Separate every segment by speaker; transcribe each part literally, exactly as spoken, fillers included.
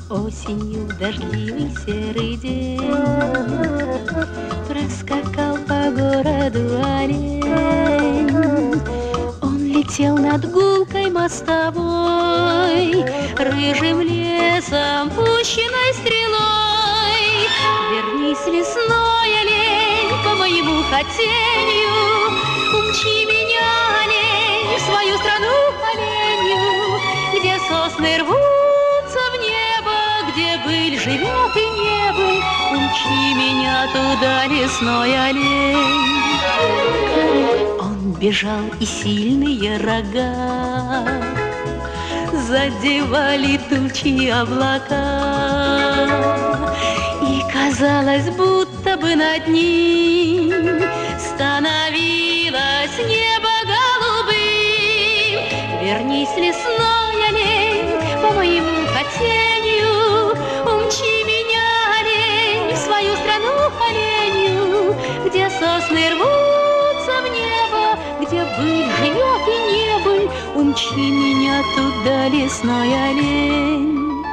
Speaker 1: Осенью в дождливый серый день проскакал по городу олень. Он летел над гулкой мостовой, рыжим лесом, пущенной стрелой. Вернись, лесной олень, по моему хотению, умчи меня, олень, в свою страну оленью, где сосны рвутся в небо, где быль живет и не быль. Умчи меня туда, лесной олень. Он бежал, и сильные рога задевали тучи облака, и казалось, будто бы над ним становилось небо голубым. Вернись, лесной олень, по моему хотению, умчи меня, олень, в свою страну оленью, где сосны рвутся в небо, где быль живет и не быль. Умчи меня туда, лесной олень.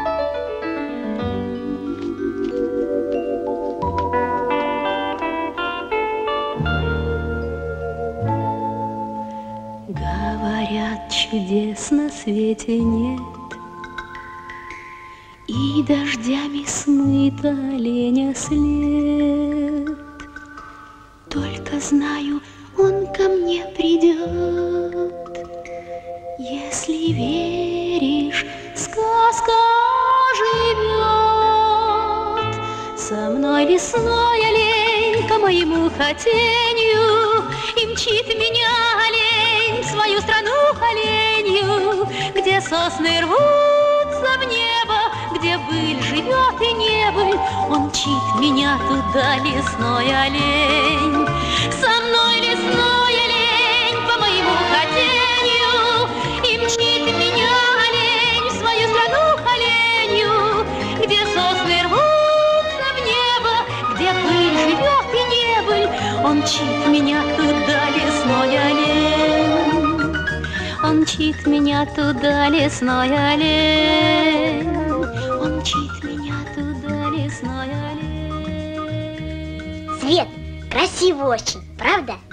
Speaker 1: Говорят, чудес на свете нет, и дождями смыт оленя след. Только знаю, он ко мне придет. Если веришь, сказка живет. Со мной лесной олень по моему хотению, и мчит меня олень в свою страну оленью, где сосны рвутся в небо, где быль живет и не быль. Он мчит меня туда, лесной олень. Со мной лесной олень по моему хотению, и мчит меня олень в свою страну оленью, где сосны рвутся в небо, где быль живет и не быль. Он мчит меня туда, лесной олень. Он мчит меня туда, лесной олень. Он мчит меня туда, лесной олень.
Speaker 2: Свет, красиво очень, правда?